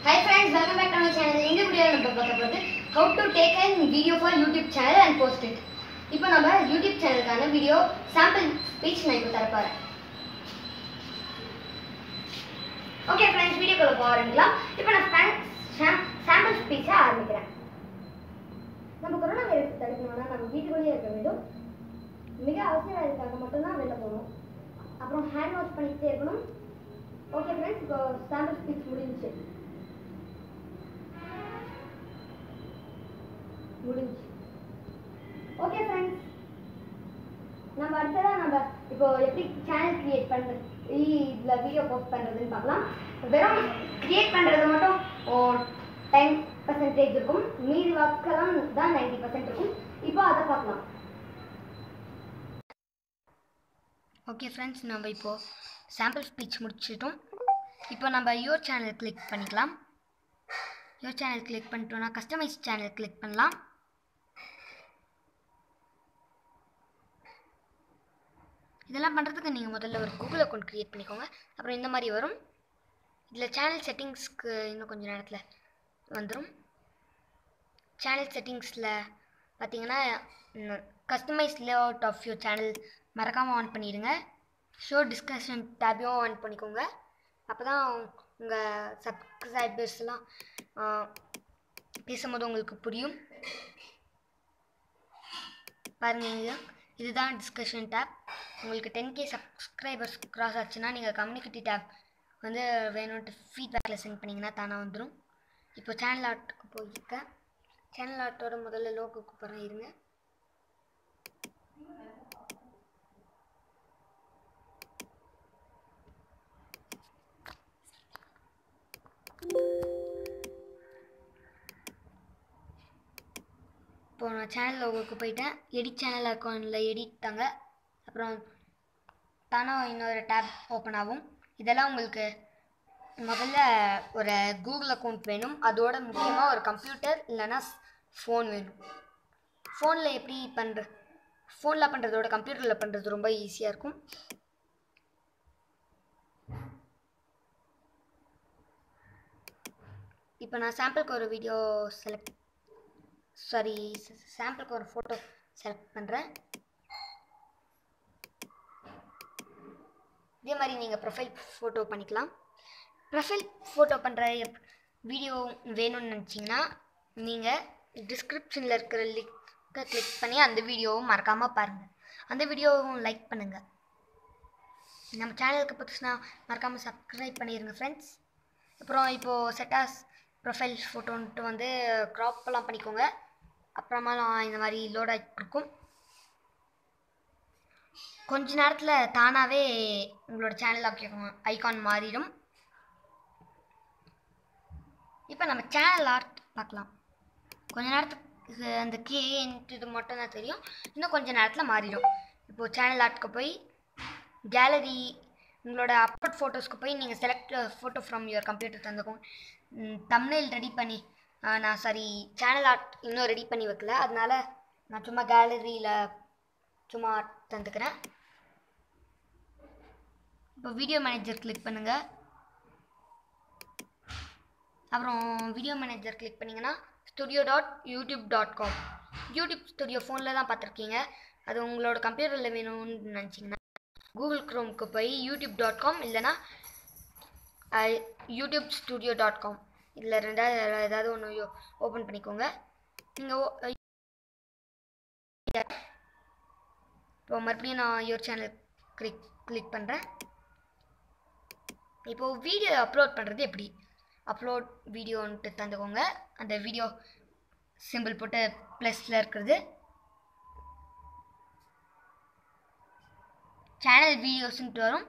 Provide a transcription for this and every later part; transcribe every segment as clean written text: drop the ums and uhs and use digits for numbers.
Hi friends, welcome back to my channel. In this video, we will talk how to take a video for YouTube channel and post it. Now, we will YouTube channel video sample speech. Okay friends, video ko paarungalam. Ipo na sample speech ஆரம்பிக்கிறேன். நம்ம corona virus தடுக்கணும்னா நம்ம வீட்டுக்குள்ளேயே இருக்க வேண்டும். மிக அவசியமானதுக்காக மட்டும் தான் வெளில போகணும். அப்புறம் ஹேண்ட் வாஷ் பண்ணிட்டே இருக்கணும். ஓகே फ्रेंड्स, இப்போ சாம்பிள் ஸ்பீச் முடிஞ்சிச்சு. ஓகே फ्रेंड्स, நம்ம அடுத்ததா இப்போ எப்படி சேனல் கிரியேட் பண்றது, இதுல வீடியோ போஸ்ட் பண்றதுன்னு பார்க்கலாம். வெறும் கிரியேட் பண்றது மட்டும் 10% இருக்கும், மீதி ஒர்க்கெல்லாம் தான் 90% இருக்கும். இப்போ அதை பார்க்கலாம். ஓகே ஃப்ரெண்ட்ஸ், நம்ம இப்போ சாம்பிள் ஸ்பீச் முடிச்சிட்டோம். இப்போ நம்ம யுவர் சேனல் கிளிக் பண்ணிக்கலாம். யுவர் சேனல் கிளிக் பண்ணிட்டோம்னா கஸ்டமைஸ் சேனல் கிளிக் பண்ணலாம். இதெல்லாம் பண்ணுறதுக்கு நீங்கள் முதல்ல ஒரு கூகுள் அக்கௌண்ட் க்ரியேட் பண்ணிக்கோங்க. அப்புறம் இந்த மாதிரி வரும். இதில் சேனல் செட்டிங்ஸ்க்கு இன்னும் கொஞ்சம் நேரத்தில் வந்துடும். சேனல் செட்டிங்ஸில் பார்த்தீங்கன்னா customise layout of your channel மறக்காமல் ஆன் பண்ணிடுங்க. ஷோ டிஸ்கஷன் டேப்பையும் ஆன் பண்ணிக்கோங்க. அப்போ தான் உங்கள் சப்ஸ்கிரைபர்ஸ்லாம் பேசும்போது உங்களுக்கு புரியும். பாருங்கள், இதுதான் டிஸ்கஷன் டேப். உங்களுக்கு 10K சப்ஸ்கிரைபர்ஸ் க்ராஸ் ஆச்சுன்னா நீங்கள் கம்யூனிட்டி டேப் வந்து வேணும்ட்டு ஃபீட்பேக்கில் சென்ட் பண்ணிங்கன்னா தானாக வந்துடும். இப்போ சேனல் ஆர்ட்டுக்கு போயிருக்கேன். சேனல் ஆர்ட்டோட முதல்ல லோகோக்கு போகிறேன், இருங்க. இப்போ நான் சேனல் லோகோக்கு போயிட்டேன். எடிட் சேனல் அக்கௌண்ட்டில் எடிட் தாங்க. அப்புறம் தானாக இன்னொரு டேப் ஓப்பன் ஆகும். இதெல்லாம் உங்களுக்கு முதல்ல ஒரு கூகுள் அக்கௌண்ட் வேணும். அதோட முக்கியமாக ஒரு கம்ப்யூட்டர் இல்லைன்னா ஃபோன் வேணும். ஃபோனில் எப்படி ஃபோனில் பண்ணுறதோட கம்ப்யூட்டரில் பண்ணுறது ரொம்ப ஈஸியாக இருக்கும். இப்போ நான் சாம்பிளுக்கு ஒரு வீடியோ சாம்பிளுக்கு ஒரு ஃபோட்டோ செலக்ட் பண்ணுறேன். இதே மாதிரி நீங்கள் ப்ரொஃபைல் ஃபோட்டோ பண்ணிக்கலாம். ப்ரொஃபைல் ஃபோட்டோ பண்ணுற வீடியோ வேணும்னு நினச்சிங்கன்னா நீங்கள் டிஸ்கிரிப்ஷனில் இருக்கிற லிங்கை கிளிக் பண்ணி அந்த வீடியோவும் மறக்காமல் பாருங்கள். அந்த வீடியோவும் லைக் பண்ணுங்கள். நம்ம சேனலுக்கு புதுசுனா மறக்காமல் சப்ஸ்கிரைப் பண்ணிடுங்க ஃப்ரெண்ட்ஸ். அப்புறம் இப்போது செட்டாஸ் ப்ரொஃபைல் ஃபோட்டோன்ட்டு வந்து க்ராப்பெல்லாம் பண்ணிக்கோங்க. அப்புறமா இந்த மாதிரி லோட் ஆகிட்டு இருக்கும். கொஞ்ச நேரத்தில் தானாகவே உங்களோட சேனல் ஐகான் மாறிடும். இப்போ நம்ம சேனல் ஆர்ட் பார்க்கலாம். கொஞ்ச நேரத்துக்கு அந்த இது மட்டும் தான் தெரியும், இன்னும் கொஞ்சம் நேரத்தில் மாறிடும். இப்போது சேனல் ஆர்ட்டுக்கு போய் கேலரி, உங்களோட அப்லோட் ஃபோட்டோஸ்க்கு போய் நீங்கள் select photo from your computer தந்துக்கும். தம்ப்நெயில் ரெடி பண்ணி நான் சேனல் ஆர்ட் இன்னும் ரெடி பண்ணி வைக்கல, அதனால நான் சும்மா கேலரியில் சும்மா ஆர்ட் தந்துக்கிறேன். இப்போ வீடியோ மேனேஜர் கிளிக் பண்ணுங்கள். அப்புறம் வீடியோ மேனேஜர் கிளிக் பண்ணிங்கன்னா studio.youtube.com யூடியூப் ஸ்டுடியோ ஃபோனில் தான் பார்த்துருக்கீங்க. அது உங்களோட கம்ப்யூட்டரில் வேணும்னு நினச்சிங்கன்னா கூகுள் க்ரோமுக்கு போய் youtube.com இல்லைனா youtube.studio.com இதில் ரெண்டாவது ஏதாவது ஒன்று ஓப்பன் பண்ணிக்கோங்க. நீங்கள் இப்போ மறுபடியும் நான் யுவர் சேனல் கிளிக் பண்ணுறேன். இப்போது வீடியோ அப்லோட் பண்ணுறது எப்படி, அப்லோட் வீடியோன்ட்டு தந்துக்கோங்க. அந்த வீடியோ சிம்பிள் போட்டு ப்ளஸில் இருக்கிறது சேனல் வீடியோஸ்ன்ட்டு வரும்.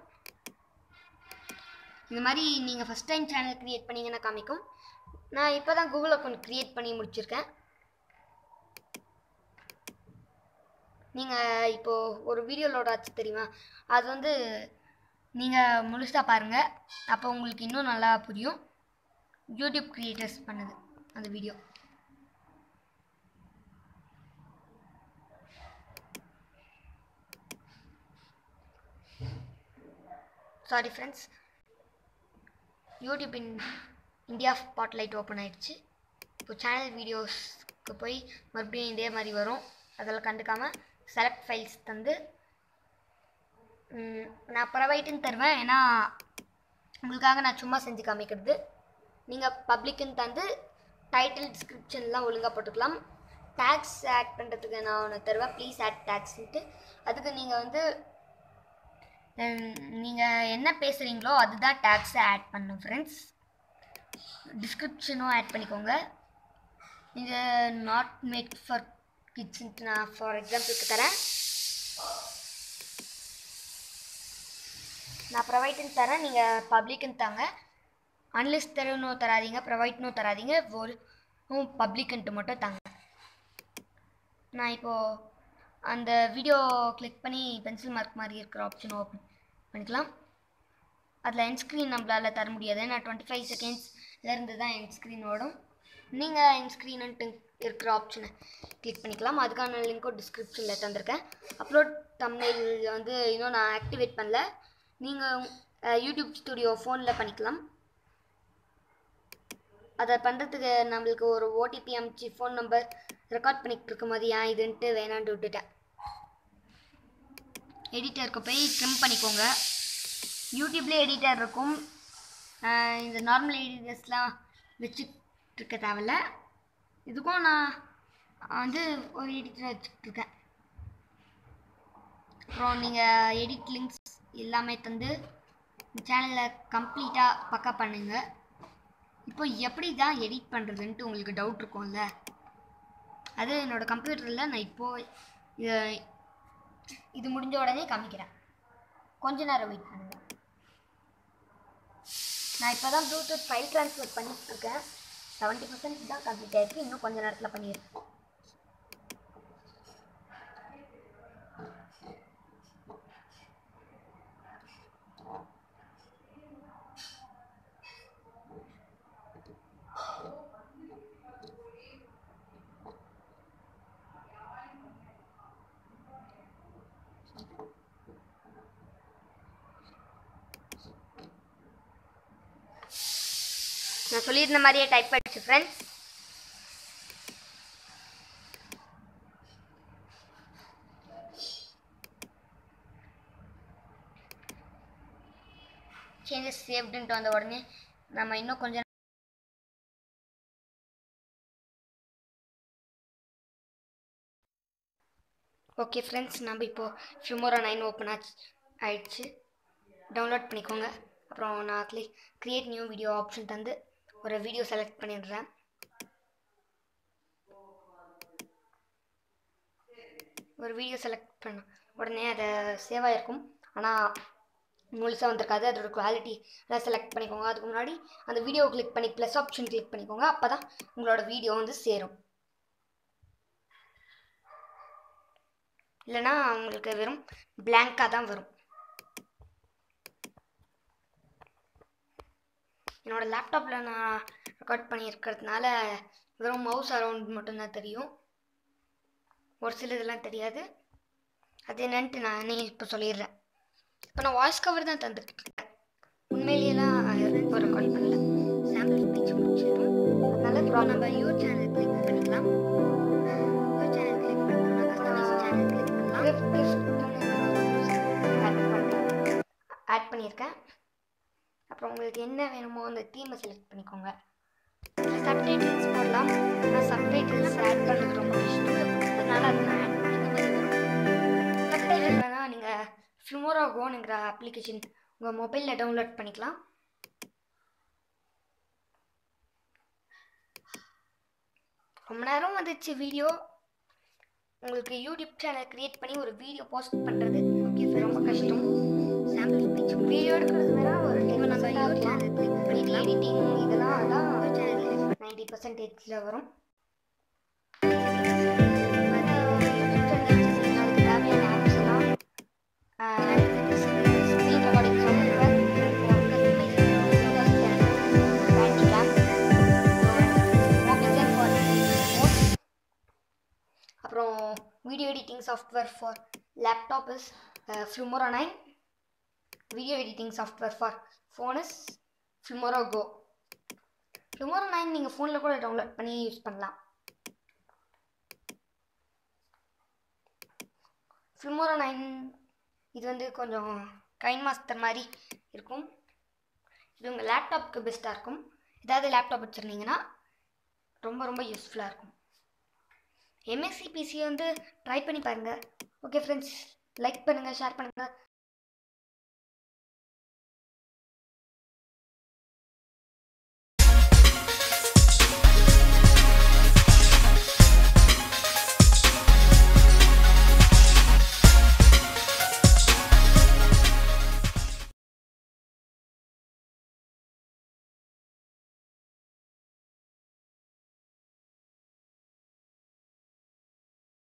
இந்த மாதிரி நீங்கள் ஃபஸ்ட் டைம் சேனல் க்ரியேட் பண்ணிங்கன்னா காமிக்கும். நான் இப்போ தான் கூகுள் அக்கௌண்ட் க்ரியேட் பண்ணி முடிச்சிருக்கேன். நீங்கள் இப்போது ஒரு வீடியோ லோட் ஆச்சு தெரியுமா, அது வந்து நீங்கள் முழுசாக பாருங்கள், அப்போ உங்களுக்கு இன்னும் நல்லா புரியும். யூடியூப் கிரியேட்டர்ஸ் பண்ணுது அந்த வீடியோ. சாரி ஃப்ரெண்ட்ஸ், யூடியூப்பின் இந்தியா ஸ்பாட்லைட் ஓப்பன் ஆயிடுச்சு. இப்போ சேனல் வீடியோஸ்க்கு போய் மறுபடியும் இதே மாதிரி வரும். அதெல்லாம் கண்டுக்காமல் செலக்ட் ஃபைல்ஸ் தந்து நான் ப்ரைவேட்டுன்னு தருவேன். ஏன்னா உங்களுக்காக நான் சும்மா செஞ்சு காமிக்கிறது. நீங்கள் பப்ளிக்குன்னு தந்து டைட்டில் டிஸ்கிரிப்ஷன்லாம் ஒழுங்காக போட்டுக்கலாம். டேக்ஸ் ஆட் பண்ணுறதுக்கு நான் ஒன்று தருவேன், ப்ளீஸ் ஆட் டேக்ஸ்ன்ட்டு. அதுக்கு நீங்கள் வந்து நீங்கள் என்ன பேசுகிறீங்களோ அதுதான் டேக்ஸை ஆட் பண்ணணும் ஃப்ரெண்ட்ஸ். டிஸ்கிரிப்ஷனும் ஆட் பண்ணிக்கோங்க. இது நாட் மேட் ஃபார் கிட்ஸ்ன்ட்டு நான் ஃபார் எக்ஸாம்பிளுக்கு தரேன். நான் ப்ரைவேட்டுன்னு தரேன், நீங்கள் பப்ளிக்குன்னு தாங்க. அன்லிஸ்ட் தரணும் தராதிங்க, ப்ரைவேட்னும் தராதிங்க, ஒரு பப்ளிக்குன்ட்டு மட்டும் தாங்க. நான் இப்போது அந்த வீடியோ கிளிக் பண்ணி பென்சில் மார்க் மாதிரி இருக்கிற ஆப்ஷன் ஓப்பன் பண்ணிக்கலாம். அதில் என் ஸ்க்ரீன் நம்மளால் தர முடியாது. நான் 25 செகண்ட்ஸ்லேருந்து தான் என் ஸ்க்ரீன் ஓடும். நீங்கள் என் ஸ்க்ரீனுன்ட்டு இருக்கிற ஆப்ஷனை கிளிக் பண்ணிக்கலாம். அதுக்கான லிங்க்கும் டிஸ்கிரிப்ஷனில் தந்திருக்கேன். அப்லோட் தம்ப்நெயில் வந்து இன்னும் நான் ஆக்டிவேட் பண்ணல. நீங்கள் யூடியூப் ஸ்டுடியோ ஃபோனில் பண்ணிக்கலாம். அதை பண்ணுறதுக்கு நம்மளுக்கு ஒரு ஓடிபி அனுப்பிச்சு ஃபோன் நம்பர் ரெக்கார்ட் பண்ணிக்கிட்டு இருக்கும் போது ஏன் இதுன்ட்டு வேணான்ட்டு விட்டுட்டேன். எடிட்டருக்கு போய் ட்ரிம் பண்ணிக்கோங்க. யூடியூப்லேயே எடிட்டர் இருக்கும். இந்த நார்மல் எடிட்டர்ஸ்லாம் வச்சுட்ருக்க தேவையில்ல. இதுக்கும் நான் வந்து ஒரு எடிட்டர் வச்சுட்ருக்கேன். அப்புறம் நீங்கள் எடிட் லிங்க்ஸ் எல்லாமே தந்து சேனலில் கம்ப்ளீட்டாக பக்கா பண்ணுங்கள். இப்போ எப்படி தான் எடிட் பண்ணுறதுன்ட்டு உங்களுக்கு டவுட் இருக்கும்ல. அது என்னோடய கம்ப்யூட்டரில் நான் இப்போது இது முடிஞ்ச உடனே காமிக்கிறேன். கொஞ்ச நேரம் வெயிட் பண்ணுங்கள். நான் இப்போ தான் ப்ளூடூத் ஃபைல் ட்ரான்ஸ்ஃபர் பண்ணிட்டுருக்கேன். 70% தான் கம்ப்ளீட் ஆகிருக்கு. இன்னும் கொஞ்சம் நேரத்தில் பண்ணியிருக்கேன். நான் சொல்லியிருந்த மாதிரியே டைப் ஆகிடுச்சு ஃப்ரெண்ட்ஸ். சேஞ்சஸ் சேவ்டுன்ட்டு வந்த உடனே நம்ம இன்னும் கொஞ்சம் ஓகே ஃப்ரெண்ட்ஸ், நம்ம இப்போது ஃபில்மோரா 9 ஓப்பன் ஆயிடுச்சு. டவுன்லோட் பண்ணிக்கோங்க. அப்புறம் நான் கிரியேட் நியூ வீடியோ ஆப்ஷன் தந்து ஒரு வீடியோ செலக்ட் பண்ணிடுறேன். ஒரு வீடியோ செலக்ட் பண்ண உடனே அதை சேவ் ஆகிருக்கும். ஆனால் முழுசாக வந்திருக்காது. அதோட குவாலிட்டி எல்லாம் செலக்ட் பண்ணிக்கோங்க. அதுக்கு முன்னாடி அந்த வீடியோ கிளிக் பண்ணி ப்ளஸ் ஆப்ஷன் கிளிக் பண்ணிக்கோங்க. அப்போ தான் உங்களோட வீடியோ வந்து சேரும். இல்லைனா உங்களுக்கு வெறும் பிளாங்காக தான் வரும். என்னோடய லேப்டாப்பில் நான் ரெக்கார்ட் பண்ணியிருக்கிறதுனால வெறும் மவுஸ் அரவுண்ட் மட்டும்தான் தெரியும். ஒரு சில இதெல்லாம் தெரியாது. அது என்னன்ட்டு நானே இப்போ சொல்லிடுறேன். இப்போ நான் வாய்ஸ் கவர் தான் தந்துட்டுருக்கேன். உண்மையிலேயெல்லாம் இப்போ ரெக்கார்ட் பண்ணல. சாம்பிள் ஸ்பீச் முடிச்சிடும். அதனால இப்போ நம்ம யூர் சேனல் கிளிக் பண்ணிக்கலாம். யூர் சேனல் கிளிக் பண்ணோம்னா கஸ்டமைஸ் சேனல் கிளிக் பண்ணலாம். ஆட் பண்ணியிருக்கேன். அப்புறம் உங்களுக்கு என்ன வேணுமோ அந்த தீமை செலக்ட் பண்ணிக்கோங்க. சப்டைட்டில்ஸ் போடலாம். ஆனால் சப்டைட்டில்ஸ் ஆட் பண்ணுறது ரொம்ப கஷ்டம். அதனால் அதை நான் ஆட் பண்ணிக்க சப்டைட்டில் வேணால் நீங்கள் ஃபில்மோரா கோங்கிற அப்ளிகேஷன் உங்கள் மொபைலில் டவுன்லோட் பண்ணிக்கலாம். ரொம்ப நேரம் வந்துச்சு வீடியோ. உங்களுக்கு யூடியூப் சேனல் க்ரியேட் பண்ணி ஒரு வீடியோ போஸ்ட் பண்ணுறது ஓகே ரொம்ப கஷ்டம். சாம்பிள் ஸ்பீச் வீடியோ எடுக்கிறது வேணா ஒரு 10% சேனல் கிளிக் பண்ணிக்கலாம். எடிட்டிங் இதெல்லாம் அதான் சேனல் 90% வரும். அப்புறம் video editing software for laptop is Filmora 9. Video editing software for phone is Filmora Go. Filmora 9 நீங்கள் ஃபோனில் கூட டவுன்லோட் பண்ணி யூஸ் பண்ணலாம். ஃபில்மோரா 9 இது வந்து கொஞ்சம் கைன் மாஸ்டர் மாதிரி இருக்கும். இது உங்கள் லேப்டாப்புக்கு பெஸ்ட்டாக இருக்கும். ஏதாவது லேப்டாப் வச்சுருந்தீங்கன்னா ரொம்ப ரொம்ப யூஸ்ஃபுல்லாக இருக்கும். எம்எஸ்சி பிசி வந்து ட்ரை பண்ணி பாருங்கள். ஓகே ஃப்ரெண்ட்ஸ், லைக் பண்ணுங்கள், ஷேர் பண்ணுங்கள்.